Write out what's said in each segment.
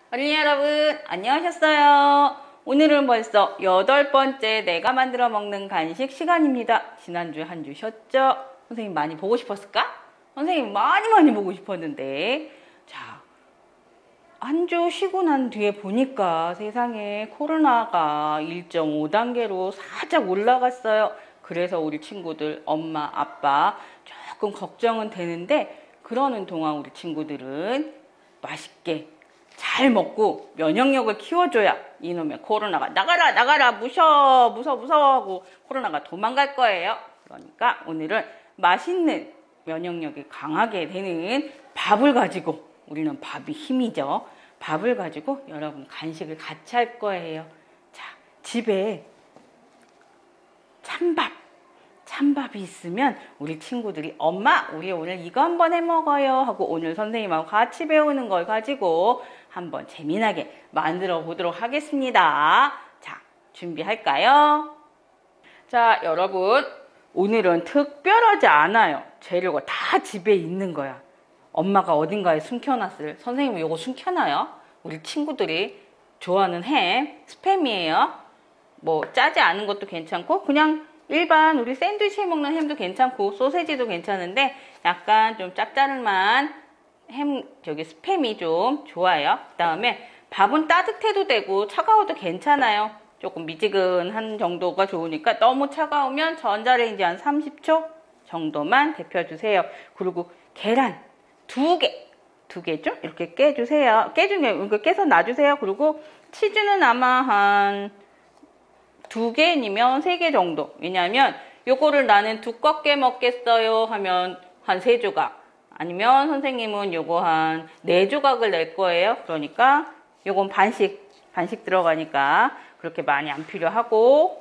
어린이 여러분, 안녕하셨어요? 오늘은 벌써 8번째 내가 만들어 먹는 간식 시간입니다. 지난주에 한 주 쉬었죠? 선생님 많이 보고 싶었을까? 선생님 많이 보고 싶었는데. 자, 한 주 쉬고 난 뒤에 보니까 세상에 코로나가 1.5단계로 살짝 올라갔어요. 그래서 우리 친구들, 엄마, 아빠 조금 걱정은 되는데, 그러는 동안 우리 친구들은 맛있게 잘 먹고 면역력을 키워줘야 이놈의 코로나가 나가라 무서워 하고 코로나가 도망갈 거예요. 그러니까 오늘은 맛있는 면역력이 강하게 되는 밥을 가지고, 우리는 밥이 힘이죠. 밥을 가지고 여러분 간식을 같이 할 거예요. 자, 집에 찬밥이 있으면 우리 친구들이 엄마 우리 오늘 이거 한번 해 먹어요 하고 오늘 선생님하고 같이 배우는 걸 가지고 한번 재미나게 만들어 보도록 하겠습니다. 자, 준비할까요? 자, 여러분 오늘은 특별하지 않아요. 재료가 다 집에 있는 거야. 엄마가 어딘가에 숨겨놨을, 선생님은 이거 숨겨놔요. 우리 친구들이 좋아하는 햄, 스팸이에요. 뭐 짜지 않은 것도 괜찮고 그냥 일반 우리 샌드위치에 먹는 햄도 괜찮고 소세지도 괜찮은데 약간 좀 짭짤한 햄, 스팸이 좀 좋아요. 그 다음에 밥은 따뜻해도 되고 차가워도 괜찮아요. 조금 미지근한 정도가 좋으니까 너무 차가우면 전자레인지 한 30초 정도만 데펴주세요. 그리고 계란 두 개 좀 이렇게 깨주세요. 깨서 놔주세요. 그리고 치즈는 아마 한 2개이면 3개 정도. 왜냐하면 요거를 나는 두껍게 먹겠어요 하면 한 3조각. 아니면 선생님은 요거 한 4조각을 낼 거예요. 그러니까 요건 반씩 들어가니까 그렇게 많이 안 필요하고,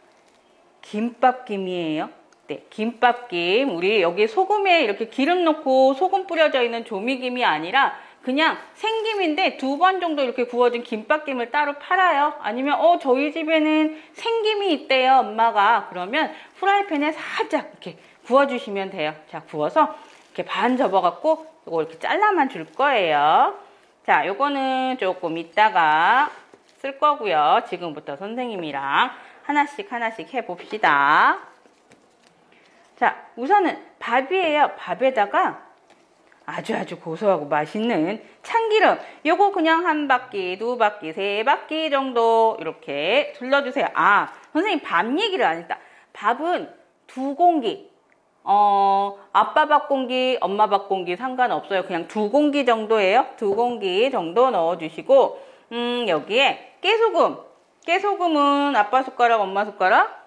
김밥김이에요. 네, 김밥김. 우리 여기 소금에 이렇게 기름 넣고 소금 뿌려져 있는 조미김이 아니라 그냥 생김인데 2번 정도 이렇게 구워진 김밥김을 따로 팔아요. 아니면 저희 집에는 생김이 있대요, 엄마가. 그러면 프라이팬에 살짝 이렇게 구워주시면 돼요. 자, 구워서 이렇게 반 접어갖고 이거 이렇게 잘라만 줄 거예요. 자, 요거는 조금 이따가 쓸 거고요. 지금부터 선생님이랑 하나씩 해봅시다. 자, 우선은 밥이에요. 밥에다가 아주 고소하고 맛있는 참기름. 요거 그냥 1바퀴, 2바퀴, 3바퀴 정도 이렇게 둘러주세요. 아, 선생님 밥 얘기를 안 했다. 밥은 2공기. 아빠 밥 공기, 엄마 밥 공기 상관없어요. 그냥 2공기 정도예요. 2공기 정도 넣어주시고, 여기에 깨소금. 깨소금은 아빠 숟가락, 엄마 숟가락?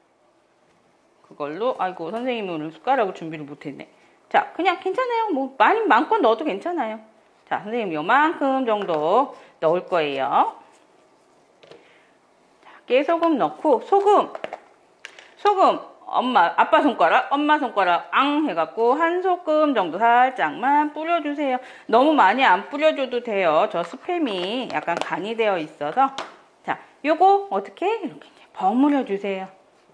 그걸로, 아이고, 선생님이 오늘 숟가락을 준비를 못했네. 자, 그냥 괜찮아요. 뭐, 많고 넣어도 괜찮아요. 자, 선생님 요만큼 정도 넣을 거예요. 자, 깨소금 넣고, 소금, 아빠 손가락, 엄마 손가락, 해갖고, 1소끔 정도 살짝만 뿌려주세요. 너무 많이 안 뿌려줘도 돼요. 저 스팸이 약간 간이 되어 있어서. 자, 요거 어떻게? 이렇게 버무려주세요.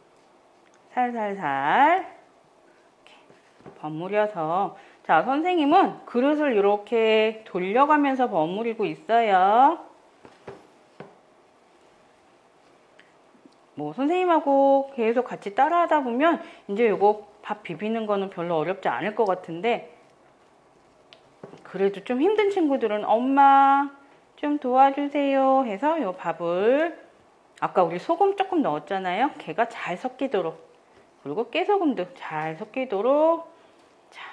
살살살 이렇게 버무려서. 자, 선생님은 그릇을 이렇게 돌려가면서 버무리고 있어요. 뭐 선생님하고 계속 같이 따라하다 보면 이제 요거 밥 비비는 거는 별로 어렵지 않을 것 같은데, 그래도 좀 힘든 친구들은 엄마 좀 도와주세요 해서 요 밥을, 아까 우리 소금 조금 넣었잖아요. 걔가 잘 섞이도록, 그리고 깨소금도 잘 섞이도록. 자,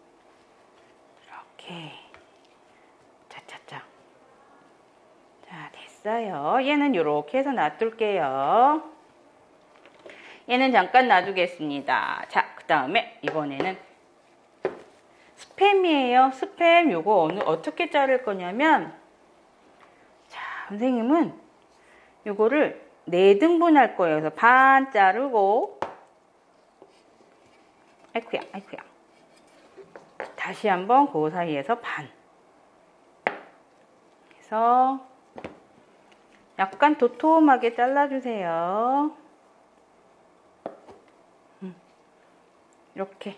이렇게 차차차. 자, 됐어요. 얘는 이렇게 해서 놔둘게요. 얘는 잠깐 놔두겠습니다. 자, 그 다음에 이번에는 스팸이에요. 스팸 요거 어떻게 자를 거냐면, 자, 선생님은 요거를 4등분 할 거예요. 그래서 반 자르고, 아이쿠야. 다시 한번 그 사이에서 반. 그래서 약간 도톰하게 잘라주세요. 이렇게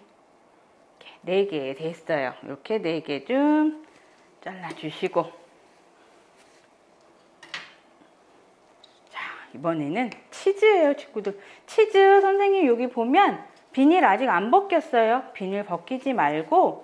4개 됐어요. 이렇게 4개 좀 잘라주시고, 이번에는 치즈예요, 친구들. 치즈 선생님 여기 보면 비닐 아직 안 벗겼어요. 비닐 벗기지 말고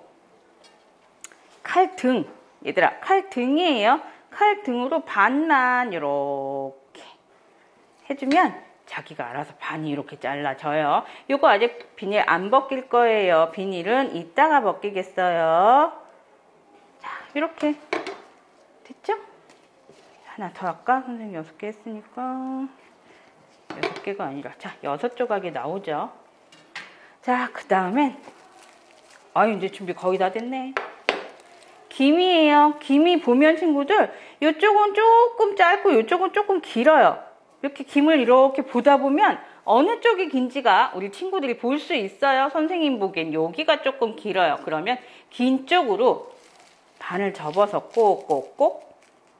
칼등, 얘들아, 칼등이에요. 칼등으로 반만 이렇게 해주면 자기가 알아서 반이 이렇게 잘라져요. 요거 아직 비닐 안 벗길 거예요. 비닐은 이따가 벗기겠어요. 자, 이렇게 됐죠? 하나 더 할까? 선생님 6개 했으니까 6개가 아니라 자, 6조각이 나오죠. 자, 그 다음엔 이제 준비 거의 다 됐네. 김이에요. 김이 보면 친구들 이쪽은 조금 짧고 이쪽은 조금 길어요. 이렇게 김을 이렇게 보다 보면 어느 쪽이 긴지가 우리 친구들이 볼 수 있어요. 선생님 보기엔 여기가 조금 길어요. 그러면 긴 쪽으로 반을 접어서 꼭꼭꼭,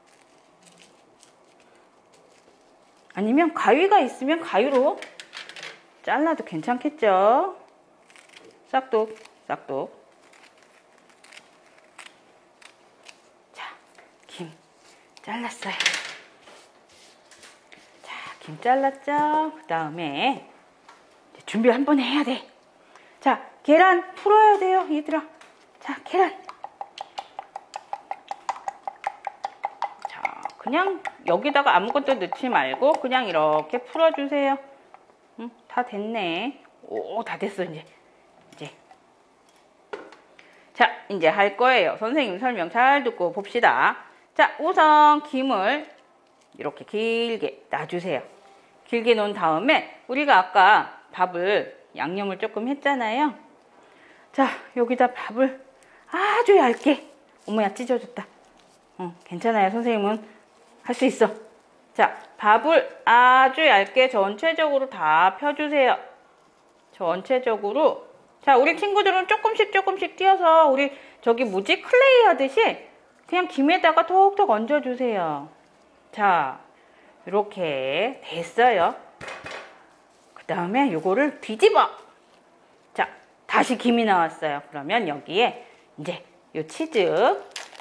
아니면 가위가 있으면 가위로 잘라도 괜찮겠죠. 싹둑 싹둑. 자, 김 잘랐어요. 자, 김 잘랐죠. 그 다음에 준비 한번 해야 돼. 자, 계란 풀어야 돼요, 얘들아. 자, 계란. 자, 그냥 여기다가 아무것도 넣지 말고 그냥 이렇게 풀어주세요. 다 됐네. 오, 다 됐어, 이제. 자, 이제 할 거예요. 선생님 설명 잘 듣고 봅시다. 자, 우선 김을 이렇게 길게 놔주세요. 길게 놓은 다음에 우리가 아까 밥을 양념을 조금 했잖아요. 자, 여기다 밥을 아주 얇게. 어머야, 찢어졌다. 괜찮아요. 선생님은 할 수 있어. 자, 밥을 아주 얇게 전체적으로 다 펴주세요. 전체적으로. 자, 우리 친구들은 조금씩 띄어서 우리 저기 뭐지? 클레이 하듯이 그냥 김에다가 톡톡 얹어주세요. 자, 이렇게 됐어요. 그 다음에 요거를 뒤집어. 자, 다시 김이 나왔어요. 그러면 여기에 이제 요 치즈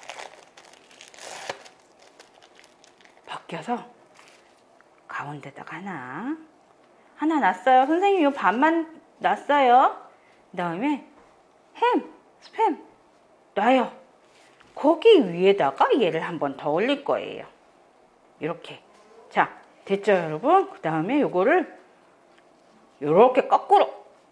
벗겨서 가운데다가 하나 놨어요. 선생님 요 반만 놨어요. 그 다음에 햄, 스팸 놔요. 거기 위에다가 얘를 한 번 더 올릴 거예요. 이렇게. 자, 됐죠, 여러분? 그 다음에 요거를 요렇게 거꾸로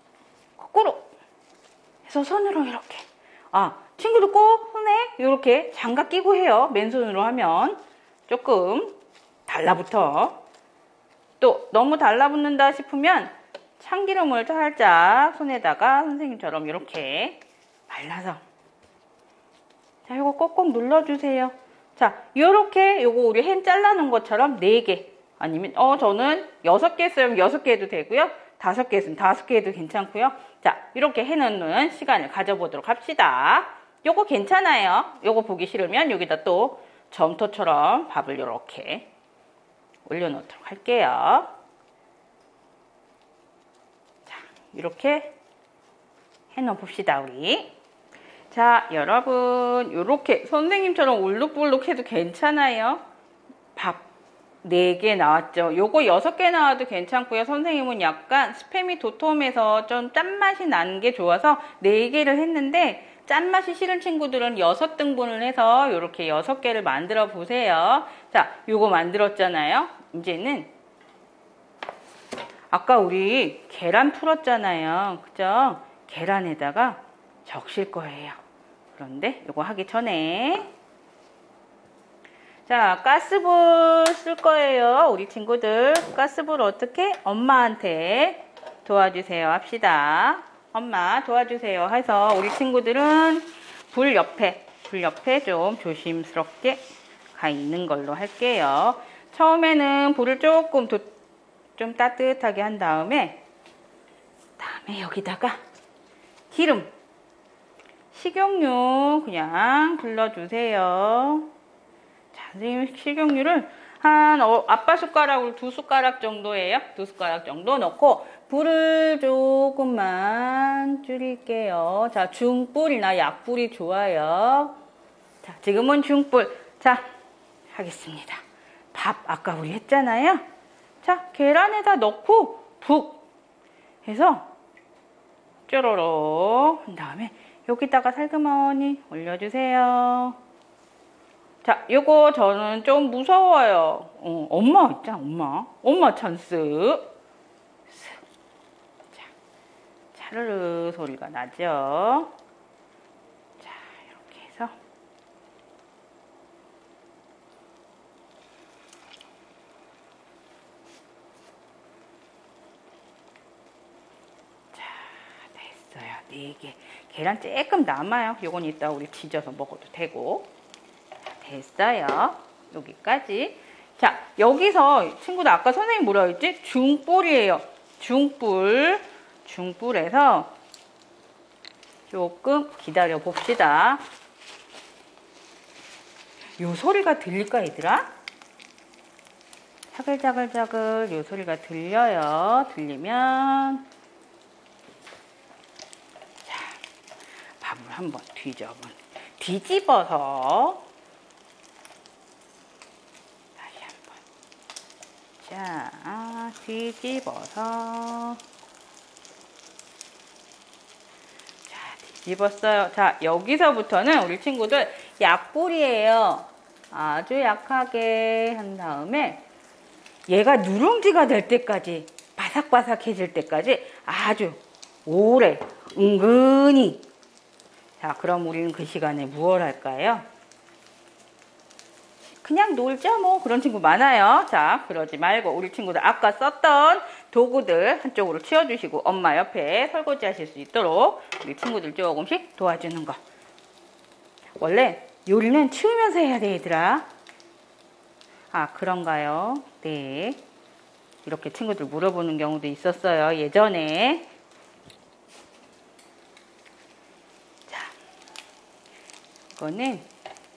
해서 손으로 이렇게. 친구들 꼭 손에 이렇게 장갑 끼고 해요. 맨손으로 하면 조금 달라붙어. 또 너무 달라붙는다 싶으면 참기름을 살짝 손에다가 선생님처럼 이렇게 발라서. 자, 이거 꼭꼭 눌러주세요. 자, 요렇게 요거 우리 햄 잘라놓은 것처럼 4개. 아니면, 저는 6개 했으면 6개 해도 되고요. 5개 했으면 5개 해도 괜찮고요. 자, 이렇게 해놓는 시간을 가져보도록 합시다. 요거 괜찮아요. 요거 보기 싫으면 여기다 또 점토처럼 밥을 이렇게 올려놓도록 할게요. 자, 이렇게 해놓어 봅시다, 우리. 자, 여러분, 요렇게 선생님처럼 울룩불룩 해도 괜찮아요. 밥 4개 나왔죠. 요거 6개 나와도 괜찮고요. 선생님은 약간 스팸이 도톰해서 좀 짠맛이 나는 게 좋아서 4개를 했는데, 짠맛이 싫은 친구들은 6등분을 해서 요렇게 6개를 만들어 보세요. 자, 요거 만들었잖아요. 이제는 아까 우리 계란 풀었잖아요. 그죠? 계란에다가 적실 거예요. 그런데 요거 하기 전에 자, 가스불 쓸 거예요. 우리 친구들 가스불 어떻게? 엄마한테 도와주세요 합시다. 엄마 도와주세요 해서 우리 친구들은 불 옆에 좀 조심스럽게 가 있는 걸로 할게요. 처음에는 불을 조금 좀 따뜻하게 한 다음에 여기다가 기름, 식용유 그냥 둘러주세요. 자, 선생님 식용유를 한 아빠 숟가락으로 2숟가락 정도예요. 2숟가락 정도 넣고 불을 조금만 줄일게요. 자, 중불이나 약불이 좋아요. 자, 지금은 중불. 자, 하겠습니다. 밥 아까 우리 했잖아요. 자, 계란에다 넣고 푹 해서 쪼로록 한 다음에 여기다가 살그머니 올려주세요. 자, 요거 저는 좀 무서워요. 엄마 있잖아, 엄마 찬스. 자, 차르르 소리가 나죠. 자, 이렇게 해서 자, 됐어요. 4개. 계란 조금 남아요. 요건 이따 우리 지져서 먹어도 되고. 됐어요. 여기까지. 자, 여기서 친구들 아까 선생님 뭐라 했지? 중불이에요. 중불에서 조금 기다려 봅시다. 요 소리가 들릴까 얘들아? 자글자글자글 요 소리가 들려요. 들리면 자, 밥을 한번 뒤집어서 자, 뒤집어서 자, 뒤집었어요. 자, 여기서부터는 우리 친구들 약불이에요. 아주 약하게 한 다음에 얘가 누룽지가 될 때까지 바삭바삭해질 때까지 아주 오래 은근히. 자, 그럼 우리는 그 시간에 무엇 할까요? 그냥 놀자 뭐 그런 친구 많아요. 자, 그러지 말고 우리 친구들 아까 썼던 도구들 한쪽으로 치워주시고 엄마 옆에 설거지 하실 수 있도록 우리 친구들 조금씩 도와주는 거. 원래 요리는 치우면서 해야 돼 얘들아. 아, 그런가요? 네. 이렇게 친구들 물어보는 경우도 있었어요 예전에. 자, 이거는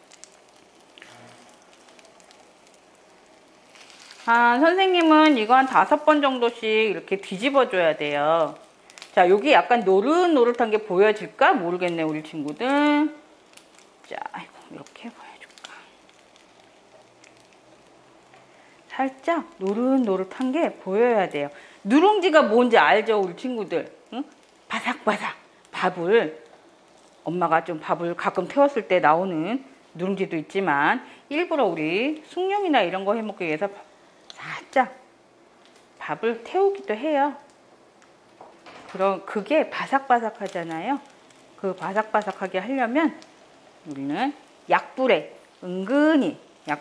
선생님은 이거 한 5번 정도씩 이렇게 뒤집어 줘야 돼요. 자, 여기 약간 노릇노릇한 게 보여질까? 모르겠네, 우리 친구들. 자, 아이고, 이렇게 보여줄까? 살짝 노릇노릇한 게 보여야 돼요. 누룽지가 뭔지 알죠, 우리 친구들? 응? 바삭바삭. 엄마가 좀 밥을 가끔 태웠을 때 나오는 누룽지도 있지만 일부러 우리 숭늉이나 이런 거 해먹기 위해서 살짝 밥을 태우기도 해요. 그럼 그게 바삭바삭하잖아요. 그 바삭바삭하게 하려면 우리는 약불에 은근히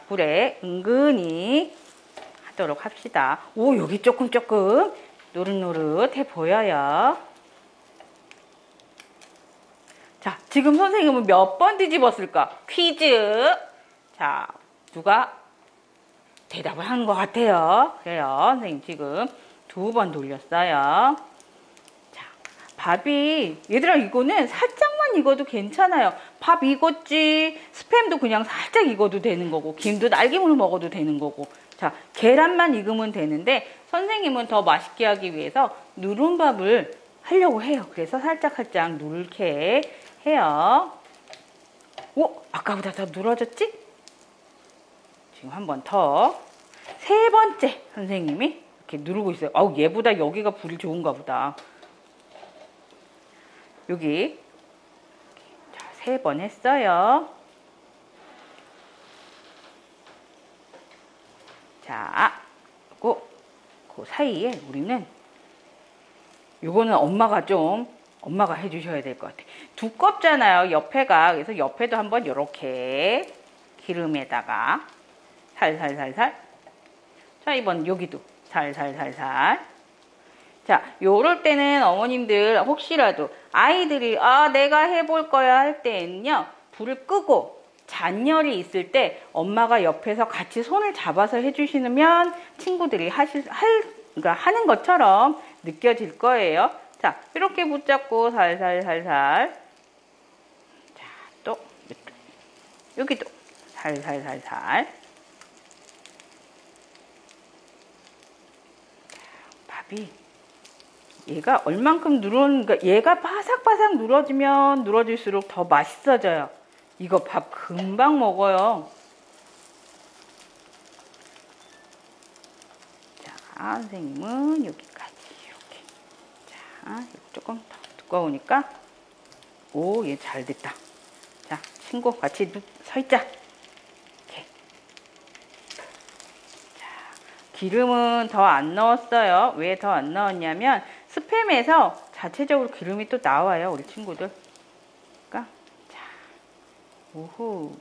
하도록 합시다. 오, 여기 조금 노릇노릇해 보여요. 자, 지금 선생님은 몇 번 뒤집었을까? 퀴즈. 자, 누가 대답을 하는 것 같아요. 그래요. 선생님 지금 2번 돌렸어요. 자, 밥이, 얘들아, 이거는 살짝만 익어도 괜찮아요. 밥 익었지, 스팸도 그냥 살짝 익어도 되는 거고, 김도 날김으로 먹어도 되는 거고. 자, 계란만 익으면 되는데, 선생님은 더 맛있게 하기 위해서 누른밥을 하려고 해요. 그래서 살짝 누를게 해요. 오, 아까보다 더 누러졌지? 지금 한 번 더. 3번째 선생님이 이렇게 누르고 있어요. 아우, 얘보다 여기가 불이 좋은가 보다. 여기. 자, 3번 했어요. 자, 그 사이에 우리는 요거는 엄마가 해주셔야 될 것 같아. 두껍잖아요, 옆에가. 그래서 옆에도 한번 이렇게 기름에다가 살살살살. 자, 이번 여기도 살살살살. 자, 요럴 때는 어머님들 혹시라도 아이들이 내가 해볼 거야 할 때는요, 불을 끄고 잔열이 있을 때 엄마가 옆에서 같이 손을 잡아서 해주시면 친구들이 그러니까 하는 것처럼 느껴질 거예요. 자, 이렇게 붙잡고 살살살살. 자, 또 여기도 살살살살. 밥이 얘가 얼만큼 그러니까 얘가 바삭바삭 누러질수록 더 맛있어져요. 이거 밥 금방 먹어요. 자, 자, 선생님은 여기까지 이렇게. 자, 이거 조금 더 두꺼우니까. 오, 얘 잘 됐다. 자, 친구 같이 서 있자. 이렇게. 자, 기름은 더 안 넣었어요. 왜 더 안 넣었냐면 스팸에서 자체적으로 기름이 또 나와요, 우리 친구들. 그러니까 자, 오호.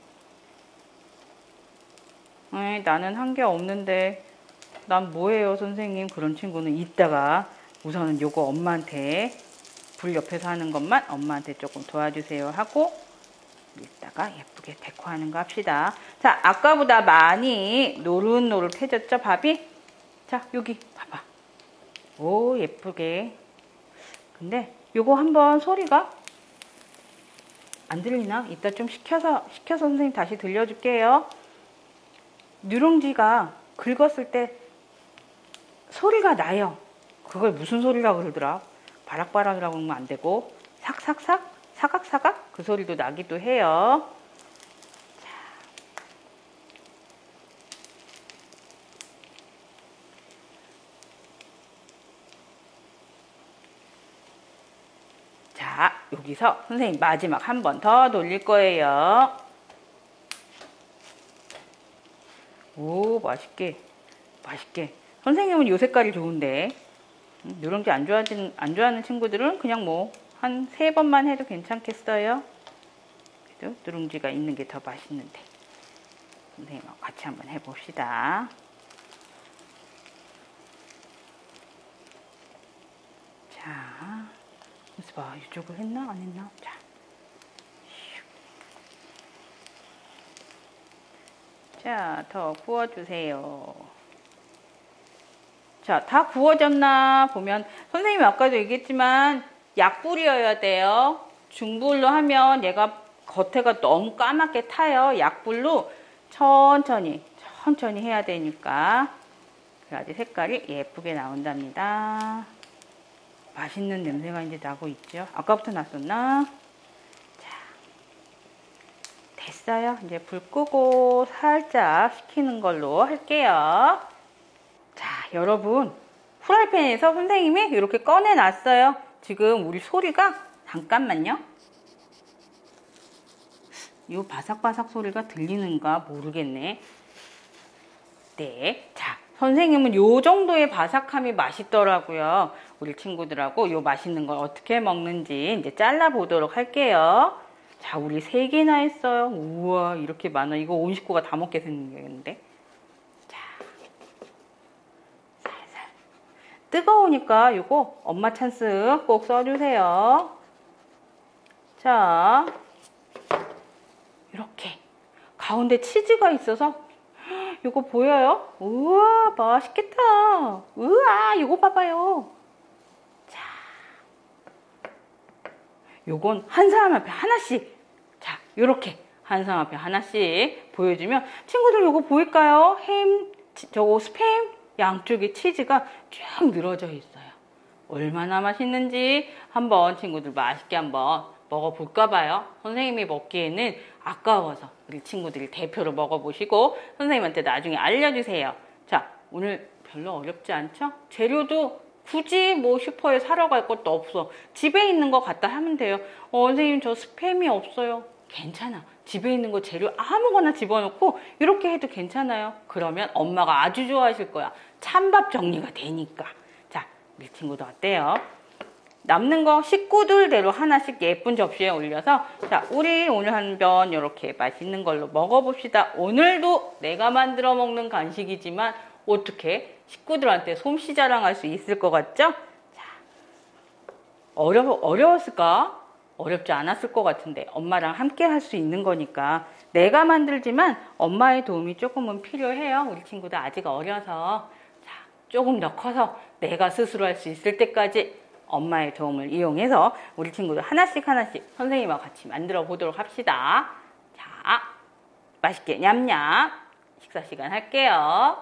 에이, 나는 한 게 없는데 난 뭐예요, 선생님? 그런 친구는 이따가 우선은 요거 엄마한테 불 옆에서 하는 것만 엄마한테 조금 도와주세요 하고 이따가 예쁘게 데코하는 거 합시다. 자, 아까보다 많이 노릇노릇해졌죠, 밥이? 자, 여기 봐봐. 오, 예쁘게. 근데 요거 한번 소리가 안 들리나? 이따 좀 시켜서 선생님 다시 들려줄게요. 누룽지가 긁었을 때 소리가 나요. 그걸 무슨 소리라고 그러더라? 바락바락이라고 하면 안 되고 삭삭삭, 사각사각 그 소리도 나기도 해요. 자, 여기서 선생님 마지막 한 번 더 돌릴 거예요. 오, 맛있게, 맛있게. 선생님은 요 색깔이 좋은데 누룽지 안 좋아하는 친구들은 그냥 뭐 한 3번만 해도 괜찮겠어요. 그래도 누룽지가 있는 게 더 맛있는데. 선생님하고 같이 한번 해봅시다. 자, 그래서 봐, 이쪽을 했나 안 했나? 자, 더 구워주세요. 자, 다 구워졌나 보면 선생님이 아까도 얘기했지만 약불이어야 돼요. 중불로 하면 얘가 겉에가 너무 까맣게 타요. 약불로 천천히 해야 되니까 그래야지 색깔이 예쁘게 나온답니다. 맛있는 냄새가 이제 나고 있죠. 아까부터 났었나? 자, 됐어요. 이제 불 끄고 살짝 식히는 걸로 할게요. 자, 여러분, 후라이팬에서 선생님이 이렇게 꺼내놨어요. 지금 우리 소리가 잠깐만요. 이 바삭바삭 소리가 들리는가 모르겠네. 네, 자, 선생님은 요 정도의 바삭함이 맛있더라고요. 우리 친구들하고 요 맛있는 걸 어떻게 먹는지 이제 잘라보도록 할게요. 자, 우리 3개나 했어요. 우와, 이렇게 많아. 이거 온 식구가 다 먹게 생겼는데. 뜨거우니까 요거 엄마 찬스 꼭 써주세요. 자, 이렇게 가운데 치즈가 있어서 요거 보여요? 우와, 맛있겠다. 우와, 요거 봐봐요. 자, 요건 한 사람 앞에 하나씩. 자, 요렇게 한 사람 앞에 하나씩 보여주면 친구들 요거 보일까요? 저거 스팸 양쪽에 치즈가 쭉 늘어져 있어요. 얼마나 맛있는지 한번 친구들 맛있게 한번 먹어볼까 봐요. 선생님이 먹기에는 아까워서 우리 친구들이 대표로 먹어보시고 선생님한테 나중에 알려주세요. 자, 오늘 별로 어렵지 않죠? 재료도 굳이 뭐 슈퍼에 사러 갈 것도 없어. 집에 있는 거 갖다 하면 돼요. 선생님 저 스팸이 없어요. 괜찮아. 집에 있는 거 재료 아무거나 집어넣고 이렇게 해도 괜찮아요. 그러면 엄마가 아주 좋아하실 거야. 찬밥 정리가 되니까. 자, 우리 친구도 어때요? 남는 거 식구들대로 하나씩 예쁜 접시에 올려서 자, 우리 오늘 한번 이렇게 맛있는 걸로 먹어봅시다. 오늘도 내가 만들어 먹는 간식이지만 어떻게 식구들한테 솜씨 자랑할 수 있을 것 같죠? 자, 어려웠을까? 어렵지 않았을 것 같은데 엄마랑 함께 할 수 있는 거니까 내가 만들지만 엄마의 도움이 조금은 필요해요. 우리 친구도 아직 어려서 자, 조금 더 커서 내가 스스로 할 수 있을 때까지 엄마의 도움을 이용해서 우리 친구들 하나씩 선생님과 같이 만들어 보도록 합시다. 자, 맛있게 냠냠 식사 시간 할게요.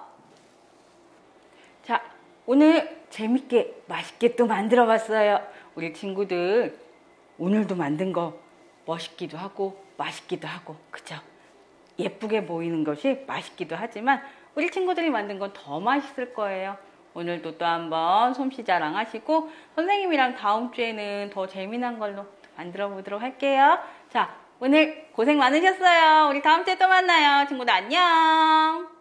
자, 오늘 재밌게 맛있게 또 만들어 봤어요. 우리 친구들 오늘도 만든 거 멋있기도 하고 맛있기도 하고 그죠? 예쁘게 보이는 것이 맛있기도 하지만 우리 친구들이 만든 건 더 맛있을 거예요. 오늘도 또 한번 솜씨 자랑 하시고 선생님이랑 다음 주에는 더 재미난 걸로 만들어 보도록 할게요. 자, 오늘 고생 많으셨어요. 우리 다음 주에 또 만나요. 친구들 안녕.